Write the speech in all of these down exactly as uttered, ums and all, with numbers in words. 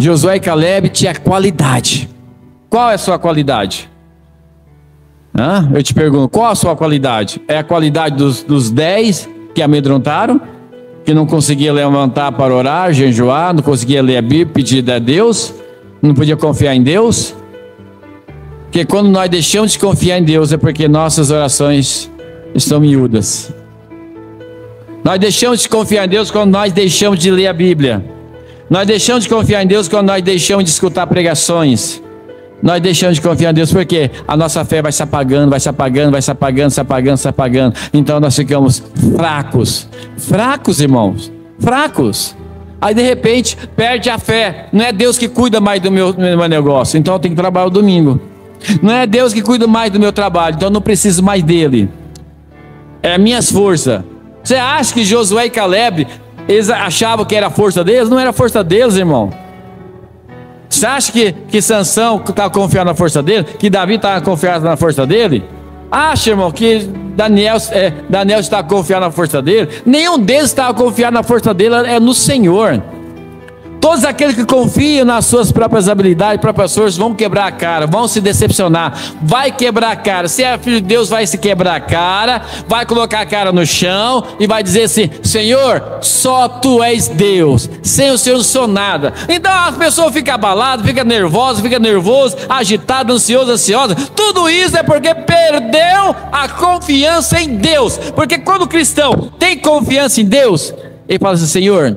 Josué e Caleb tinham qualidade. Qual é a sua qualidade? Hã? Eu te pergunto, qual a sua qualidade? É a qualidade dos, dos dez que amedrontaram, que não conseguia levantar para orar, jejuar, não conseguia ler a Bíblia, pedir a Deus, não podia confiar em Deus? Porque quando nós deixamos de confiar em Deus é porque nossas orações estão miúdas. Nós deixamos de confiar em Deus quando nós deixamos de ler a Bíblia. Nós deixamos de confiar em Deus quando nós deixamos de escutar pregações. Nós deixamos de confiar em Deus porque a nossa fé vai se apagando, vai se apagando, vai se apagando, se apagando, se apagando. Então nós ficamos fracos. Fracos, irmãos. Fracos. Aí de repente perde a fé. Não é Deus que cuida mais do meu, do meu negócio, então eu tenho que trabalhar o domingo. Não é Deus que cuida mais do meu trabalho, então eu não preciso mais dele. É minhas forças. Você acha que Josué e Caleb, eles achavam que era a força deles? Não era a força deles, irmão. Você acha que, que Sansão estava confiando na força dele? Que Davi estava confiando na força dele? Acha, irmão, que Daniel, é, Daniel estava confiando na força dele? Nenhum deles estava confiando na força dele, é no Senhor. Todos aqueles que confiam nas suas próprias habilidades, próprias forças, vão quebrar a cara, vão se decepcionar, vai quebrar a cara. Se é filho de Deus, vai se quebrar a cara, vai colocar a cara no chão e vai dizer assim: Senhor, só Tu és Deus, sem o Senhor não sou nada. Então a pessoa fica abalada, fica nervosa, fica nervoso, agitado, ansioso, ansiosa. Tudo isso é porque perdeu a confiança em Deus. Porque quando o cristão tem confiança em Deus, ele fala assim: Senhor,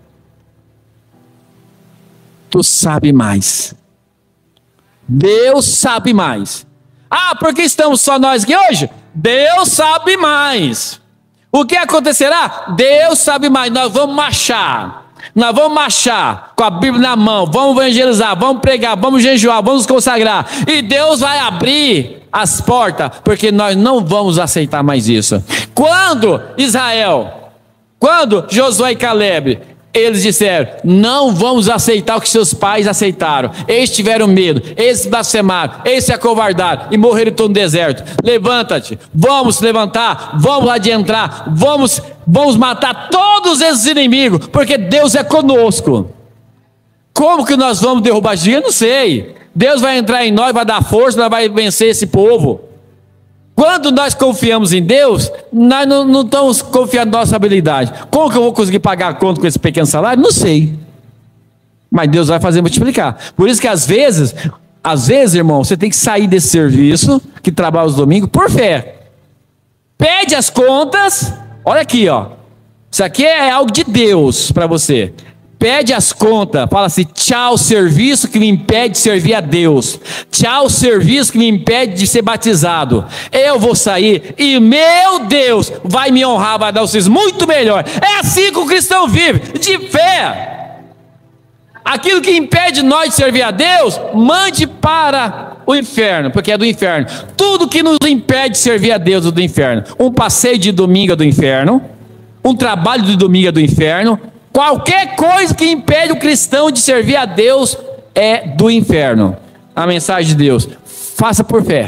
Tu sabe mais. Deus sabe mais. Ah, porque estamos só nós aqui hoje? Deus sabe mais. O que acontecerá? Deus sabe mais. Nós vamos marchar. Nós vamos marchar com a Bíblia na mão. Vamos evangelizar, vamos pregar, vamos jejuar, vamos nos consagrar. E Deus vai abrir as portas, porque nós não vamos aceitar mais isso. Quando Israel, quando Josué e Caleb, eles disseram: não vamos aceitar o que seus pais aceitaram. Eles tiveram medo, eles blasfemaram, eles se acovardaram e morreram todo no deserto. Levanta-te, vamos levantar, vamos adentrar, vamos, vamos matar todos esses inimigos, porque Deus é conosco. Como que nós vamos derrubar isso? Eu não sei. Deus vai entrar em nós, vai dar força, nós vamos vencer esse povo. Quando nós confiamos em Deus, nós não, não estamos confiando na nossa habilidade. Como que eu vou conseguir pagar a conta com esse pequeno salário? Não sei. Mas Deus vai fazer multiplicar. Por isso que às vezes, às vezes, irmão, você tem que sair desse serviço, que trabalha os domingos, por fé. Pede as contas. Olha aqui, ó. Isso aqui é algo de Deus para você. Pede as contas, fala assim: tchau serviço que me impede de servir a Deus, tchau serviço que me impede de ser batizado. Eu vou sair e meu Deus vai me honrar, vai dar vocês muito melhor. É assim que o cristão vive, de fé. Aquilo que impede nós de servir a Deus, mande para o inferno, porque é do inferno. Tudo que nos impede de servir a Deus é do inferno. Um passeio de domingo é do inferno, um trabalho de domingo é do inferno. Qualquer coisa que impede o cristão de servir a Deus é do inferno. A mensagem de Deus: faça por fé.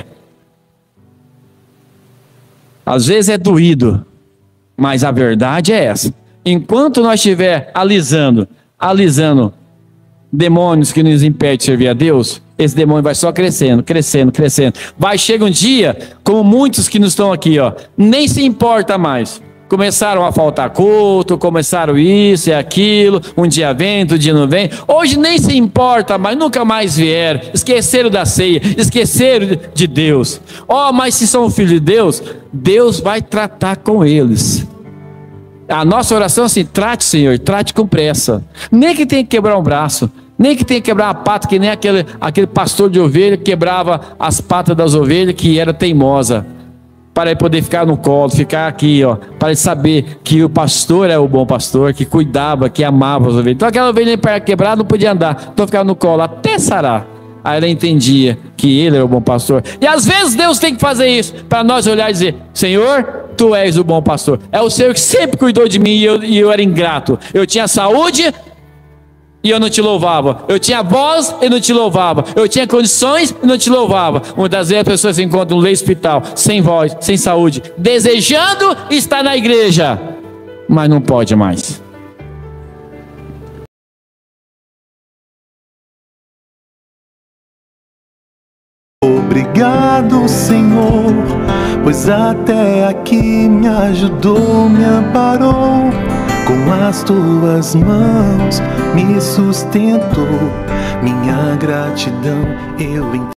Às vezes é doído, mas a verdade é essa. Enquanto nós estiver alisando, alisando demônios que nos impedem de servir a Deus, esse demônio vai só crescendo, crescendo, crescendo. Vai chegar um dia, como muitos que não estão aqui, ó, nem se importa mais. Começaram a faltar culto, começaram isso e aquilo, um dia vem, outro dia não vem. Hoje nem se importa, mas nunca mais vieram. Esqueceram da ceia, esqueceram de Deus. Ó, oh, mas se são filhos de Deus, Deus vai tratar com eles. A nossa oração é assim: trate, Senhor, trate com pressa. Nem que tenha que quebrar um braço, nem que tenha que quebrar a pata, que nem aquele, aquele pastor de ovelha que quebrava as patas das ovelhas, que era teimosa, para ele poder ficar no colo, ficar aqui, ó, para ele saber que o pastor é o bom pastor, que cuidava, que amava as ovelhas. Então aquela ovelha quebrada não podia andar, então ficava no colo até sarar. Aí ela entendia que ele era o bom pastor. E às vezes Deus tem que fazer isso, para nós olhar e dizer: Senhor, Tu és o bom pastor. É o Senhor que sempre cuidou de mim e eu, e eu era ingrato. Eu tinha saúde e eu não te louvava. Eu tinha voz e não te louvava. Eu tinha condições e não te louvava. Muitas vezes as pessoas se encontram no leito hospital, sem voz, sem saúde, desejando estar na igreja, mas não pode mais. Obrigado, Senhor, pois até aqui me ajudou, me amparou. Com as tuas mãos me sustentou. Minha gratidão eu entrego.